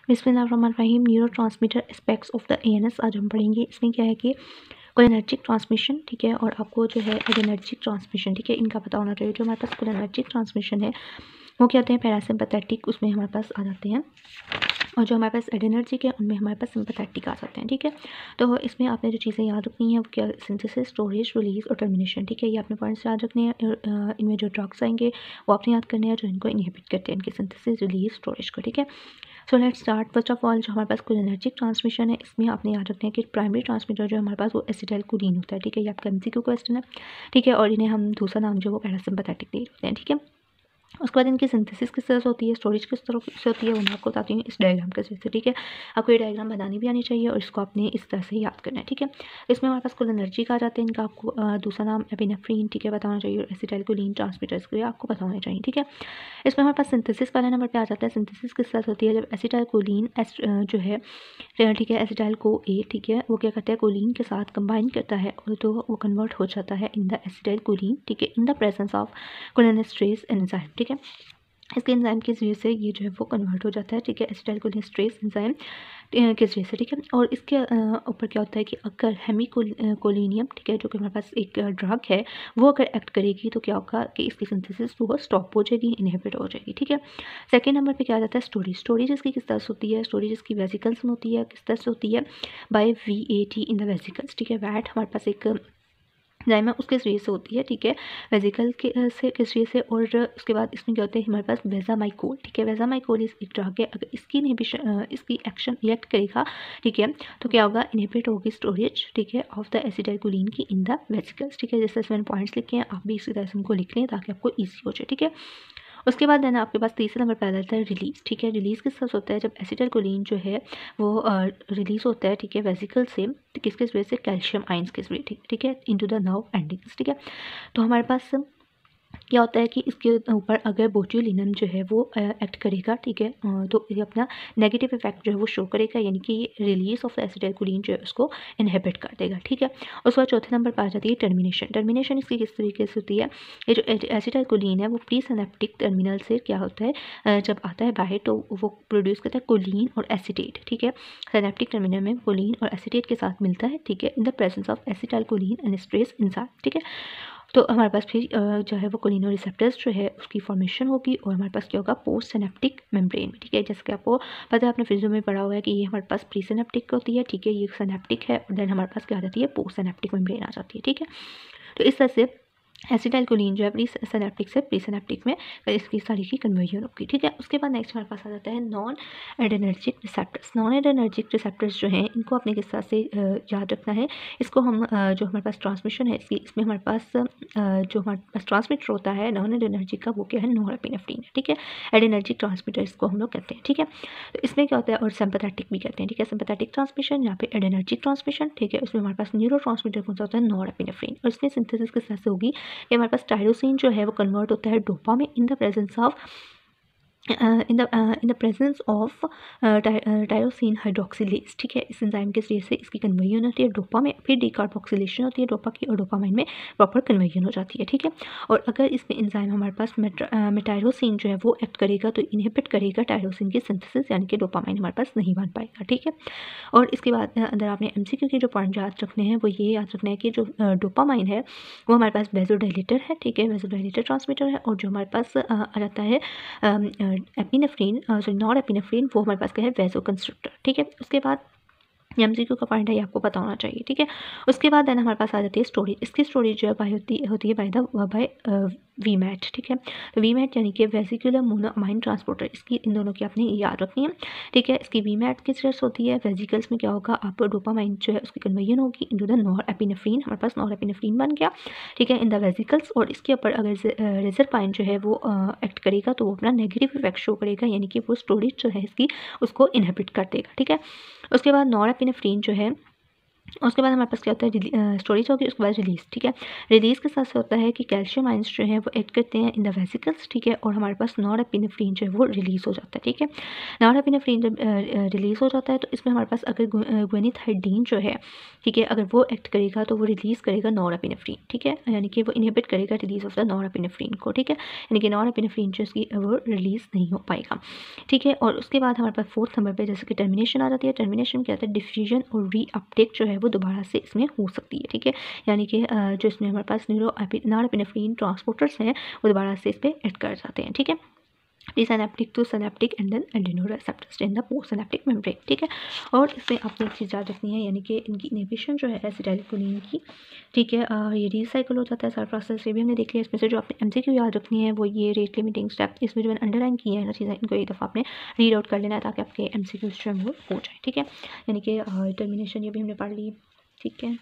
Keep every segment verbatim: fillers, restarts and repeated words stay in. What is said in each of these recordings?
बिस्मिल्लाहिर्रहमानिर्रहीम। Neurotransmitter aspects of the ANS आज हम पढ़ेंगे। इसमें क्या है कि कोलिनर्जिक ट्रांसमिशन, ठीक है, और आपको जो है एडिनर्जिक ट्रांसमिशन, ठीक है, इनका पता होना चाहिए। जो हमारे पास कोलिनर्जिक ट्रांसमिशन है वो क्या होते हैं, पैरासिम्पैथेटिक, उसमें हमारे पास आ जाते हैं, और जो हमारे पास एडिनर्जिक है उनमें हमारे पास सिंपैथेटिक आ जाते हैं, ठीक है। तो इसमें आपने जो चीज़ें याद रखनी है वो क्या, सिंथेसिस, स्टोरेज, रिलीज और टर्मिनेशन, ठीक है, ये आपने पॉइंट्स याद रखने हैं। इनमें जो ड्रग्स आएंगे वो आपने याद करने हैं जो इनको इनहिबिट करते हैं, इनके सिंथेसिस, रिलीज, स्टोरेज को, ठीक है। So let's start. First of all जो हमारे पास कोलिनर्जिक ट्रांसमिशन है इसमें आपने याद रखना है कि प्राइमरी ट्रांसमीटर जो हमारे पास वो एसिटाइलकोलिन होता है, ठीक है, ये आपका एमसीक्यू क्वेश्चन है, ठीक है, और इन्हें हम दूसरा नाम जो वो पैरासिम्पैथेटिक दे देते हैं, ठीक है। उसके बाद इनकी सिंथेसिस किस तरह से होती है, स्टोरेज किस तरह से होती है, वो मैं आपको बताती हूँ इस डायग्राम के जरिए से, ठीक है। आपको ये डायग्राम बनानी भी आनी चाहिए और इसको आपने इस तरह से याद करना है, ठीक है। इसमें हमारे पास कोलिनर्जिक आ जाते हैं, इनका आपको दूसरा नाम एपिनेफ्रीन, ठीक है, पता होना चाहिए, और एसिटाइलकोलिन ट्रांसमीटर्स के लिए आपको पता होना चाहिए, ठीक है। इसमें हमारे पास सिंथेसिस पहले नंबर पर आ जाता है। सिंथेसिस किस तरह से होती है, जब एसिटाइलकोलिन जो है, ठीक है, एसिटाइल को ए, ठीक है, वो क्या करता है, कोलिन के साथ कंबाइन करता है और तो वो कन्वर्ट हो जाता है इन द एसिटाइलकोलिन, ठीक है, in the presence of cholinesterase enzyme, ठीक है। इसके एंजाइम के जरिए से ये जो है वो कन्वर्ट हो जाता है, ठीक है, एसिटाइलकोलिनेस्ट्रेज एंजाइम के जरिए से, ठीक है। और इसके ऊपर क्या होता है कि अगर हेमिकोलिनियम, ठीक है, जो कि हमारे पास एक ड्रग है, वो अगर एक्ट करेगी तो क्या होगा कि इसकी सिंथेसिस वो स्टॉप हो जाएगी, इनहिबिट हो जाएगी, ठीक है। सेकेंड नंबर पे क्या आ जाता है, स्टोरेज। स्टोरेज इसकी किस तरह से होती है, स्टोरेज इसकी वेसिकल्स में होती है। किस तरह से होती है, by V A T in the vesicles, ठीक है। वैट हमारे पास एक एंजाइम है उसके जरिए से होती है, ठीक है, वेजिकल के से के जरिए से। और उसके बाद इसमें क्या होता है, हमारे पास वेजामाइकोल, ठीक है, वेजामाइकोल इस एक ड्रग है, अगर इसकी इनहिबिशन, इसकी एक्शन रिएक्ट करेगा, ठीक है, तो क्या होगा, इनहिबिट होगी स्टोरेज, ठीक है, ऑफ द एसिटाइलकोलिन की इन द वेसिकल्स, ठीक है। जैसे मैंने पॉइंट्स लिखे हैं, आप भी इसी तरह से उनको लिख लें ताकि आपको ईजी हो जाए, ठीक है। उसके बाद है ना आपके पास तीसरा नंबर पे आ जाता है रिलीज, ठीक है। रिलीज किस तरह से होता है, जब एसिटाइलकोलिन जो है वो रिलीज होता है, ठीक है, वेसिकल से, किसके वजह से, कैल्शियम आयंस के वजह, ठीक ठीक है, इनटू द नर्व एंडिंग्स, ठीक है। तो हमारे पास क्या होता है कि इसके ऊपर अगर बोट्यूलिनम जो है वो एक्ट करेगा, ठीक है, तो ये अपना नेगेटिव इफेक्ट जो है वो शो करेगा, यानी कि रिलीज ऑफ एसिटाइलकोलिन जो है उसको इनहिबिट कर देगा, ठीक है। उसके बाद चौथे नंबर पर आ जाती है टर्मिनेशन। टर्मिनेशन इसकी किस तरीके से होती है, ये जो एसिटाइलकोलिन है वो प्री सिनेप्टिक टर्मिनल से क्या होता है, जब आता है बाहर तो वो प्रोड्यूस करता है कोलिन और एसिटेट, ठीक है। सिनेप्टिक टर्मिनल में कोलिन और एसिटेट के साथ मिलता है, ठीक है, in the presence of acetylcholine and esterase enzyme, ठीक है। तो हमारे पास फिर जो है वो कोलिनो रिसेप्टर्स जो है उसकी फॉर्मेशन होगी, और हमारे पास क्या होगा, पोस्ट सिनेप्टिक मेम्ब्रेन में, ठीक है। जैसे कि आपको पता है, आपने फिजियो में पढ़ा हुआ है कि ये हमारे पास प्री सिनेप्टिक होती है, ठीक है, ये सिनेप्टिक है, और देन हमारे पास क्या आ जाती है, पोस्ट सिनेप्टिक मेम्ब्रेन आ जाती है, ठीक है। तो इस तरह से एसिटाइलकोलिन जो है प्री सिनेप्टिक से प्री सिनेप्टिक में इसकी सारी की कन्वर्जन होगी, ठीक है। उसके बाद नेक्स्ट हमारे पास आ जाता है non adrenergic receptors. Non adrenergic receptors जो हैं इनको अपने किस तरह से याद रखना है, इसको हम जो हमारे पास ट्रांसमिशन है इसकी, इसमें हमारे पास जो हमारे पास ट्रांसमीटर होता है नॉन एडेनर्जिक का, वो क्या है, नॉरएपिनेफ्रिन है, ठीक है। एडेनर्जिक ट्रांसमीटर इसको हम लोग कहते हैं, ठीक है। तो इसमें क्या होता है, और सिंपैथेटिक भी कहते हैं, ठीक है, सिंपैथेटिक ट्रांसमिशन, यहाँ पे एडेनर्जिक ट्रांसमिशन, ठीक है। उसमें हमारे पास न्यूरो ट्रांसमीटर कौन सा होता है, नॉरएपिनेफ्रिन, और इसमें सिंथेसिस किस तरह से होगी, ये हमारे पास टायरोसिन जो है वो कन्वर्ट होता है dopamine in the presence of in the in the presence of tyrosine hydroxylase, ठीक है। इस एंजाइम के जरिए से इसकी कन्वर्जन होती है डोपा में, फिर डिकार्बोक्सिलेशन होती है डोपा की, और डोपामाइन में प्रॉपर कन्वर्जन हो जाती है, ठीक है। और अगर इसमें एंजाइम हमारे पास मेटायरोसिन जो है वो एक्ट करेगा तो इनहिबिट करेगा टायरोसिन की सिंथेसिस, यानी कि डोपामाइन हमारे पास नहीं बन पाएगा, ठीक है। और इसके बाद अंदर आपने एमसीक्यू के जो पॉइंट याद रखने हैं वो ये याद रखना है कि जो डोपामाइन है वो हमारे पास वेजोडाइलेटर है, ठीक है, वेजोडाइलेटर ट्रांसमीटर है, और जो हमारे पास आ जाता है एपिनेफ्रिन, सॉरी नॉन एपिनेफ्रिन, वो हमारे पास क्या है, वेजो कंस्ट्रक्टर, ठीक है। उसके बाद एमसीक्यू का पॉइंट है, ये आपको पता होना चाहिए, ठीक है। उसके बाद देन हमारे पास आ जाती है स्टोरेज। इसकी स्टोरेज जो है बाय होती होती है by the by V MAT, ठीक है। तो वी मैट यानी कि वेसिकुलर मोनोअमाइन ट्रांसपोर्टर, इसकी इन दोनों की आपने याद रखनी है, ठीक है। इसकी वी मैट किस तरह से होती है, वेसिकल्स में क्या होगा, आप डोपामाइन जो है उसकी कन्वर्जन होगी इनटू द नॉरएपिनेफ्रिन, हमारे पास नॉरएपिनेफ्रिन बन गया, ठीक है, इन द वेसिकल्स। और इसके ऊपर अगर रिजरपाइन जो है वो एक्ट करेगा तो वो अपना नेगेटिव इफेक्ट शो करेगा, यानी कि वो स्टोरेज जो है इसकी उसको इनहिबिट कर देगा, ठीक है। उसके बाद नॉरएपिनेफ्रिन जो है उसके बाद हमारे पास क्या होता है, स्टोरेज होगी, उसके बाद रिलीज़। ठीक है, रिलीज़ के साथ से होता है कि कैल्शियम आयंस जो है वो एक्ट करते हैं इन द वेसिकल्स। ठीक है, और हमारे पास नॉरएपिनेफ्रिन जो है वो रिलीज़ हो जाता है। ठीक है, नॉरएपिनेफ्रिन जब रिलीज़ हो जाता है तो इसमें हमारे पास अगर ग्वेनिथाइडीन जो है, ठीक है, अगर वो एक्ट करेगा तो वो रिलीज़ करेगा नॉरएपिनेफ्रिन। ठीक है, यानी कि वो इनहिबिट करेगा रिलीज़ ऑफ द नॉरएपिनेफ्रिन को। ठीक है, यानी कि नॉरएपिनेफ्रिन जो इसकी वो रिलीज़ नहीं हो पाएगा। ठीक है, और उसके बाद हमारे पास फोर्थ नंबर पे जैसे कि टर्मिनेशन आ जाती है। टर्मिनेशन क्या होता है, डिफ्यूजन और रीअपटेक जो है वो दोबारा से इसमें हो सकती है। ठीक है, यानी कि जो इसमें हमारे पास न्यूरो नॉरएपिनेफ्रिन ट्रांसपोर्टर्स हैं वो दोबारा से इस पर एक्ट कर जाते हैं। ठीक है, presynaptic to synaptic and then adrenoreceptors in the postsynaptic membrane. ठीक है, और इसमें आपने एक चीज़ याद रखनी है, यानी कि इनकी इनहिबिशन जो है एसिटाइलकोलिन की, ठीक है, ये रीसाइकिल हो जाता है सारा प्रोसेस। ये भी हमने देख लिया। इसमें से जो आपने एमसीक्यू याद रखनी है वो ये रेट लिमिटिंग स्टेप, इसमें जो मैंने अंडरलाइन किया है ना चीज़ें, इनको एक दफ़ा आपने रीड आउट कर लेना है ताकि आपके एमसीक्यू जो है वो हो जाए। ठीक है, यानी कि टर्मिनेशन ये भी हमने पढ़ ली। ठीक है,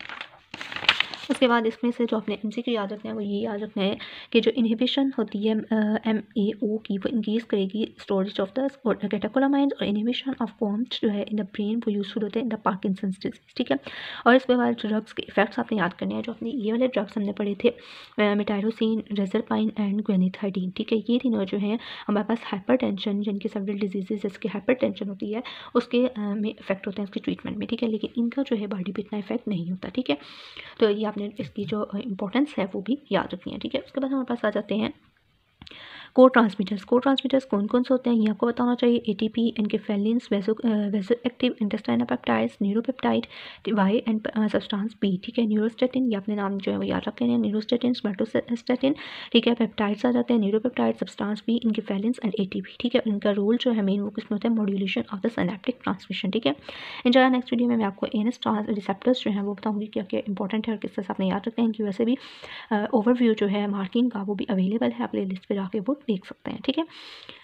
उसके बाद इसमें से जो अपने एमसीक्यू याद रखना है वो ये याद रखना है कि जो इनहिबिशन होती है एम ए ओ की, वो इंक्रीज़ करेगी स्टोरेज ऑफ द कैटेकोलामाइंस, और इनहिबिशन ऑफ कॉम्स जो है इन द ब्रेन वो यूजफुल होते हैं इन द पार्किंसंस डिजीज। ठीक है, और इसके बाद ड्रग्स के इफेक्ट्स आपने याद करने हैं। जो अपने ये वाले ड्रग्स हमने पढ़े थे, मेटायरोसिन, रेजरपाइन एंड ग्वेनिथाइडीन। ठीक है, ये तीनों जो हैं हमारे पास हाइपर टेंशन, जिनकी सेवरल डिजीजेज जैसे हाइपर टेंशन होती है उसके में इफेक्ट होते हैं उसके ट्रीटमेंट में। ठीक है, लेकिन इनका जो है बॉडी पे इतना इफेक्ट नहीं होता। ठीक है, तो ये आपने इसकी जो इंपॉर्टेंस है वो भी याद रखनी है। ठीक है, उसके बाद हमारे पास आ जाते हैं को ट्रांसमीटर्स। को ट्रांसमीटर्स कौन कौन से होते हैं ये आपको बताना चाहिए। ATP, enkephalins, vaso vasoactive intestinal peptides, neuropeptide, Y and substance P. ठीक है, न्यूरोस्टेटिन, ये अपने नाम जो है वो याद रखते हैं, न्यूरोस्टेटिन, स्मेटोस्टेटिन। ठीक है, पेप्टाइड्स आ जाते हैं, neuropeptide, substance P, enkephalins and ATP. ठीक है, इनका रोल जो है मेन वो किसमें होता है, modulation of the synaptic transmission. ठीक है, इंशाल्लाह नेक्स्ट वीडियो में मैं आपको एएनएस रिसेप्टर्स जो है वो बताऊंगी क्या क्या इंपॉर्टेंट है और किस तरह से आपने याद रखते हैं। इनकी वैसे भी ओवरव्यू जो है मार्किंग का वो भी अवेलेबल है, आप प्ले लिस्ट पर जाके वो देख सकते हैं। ठीक है,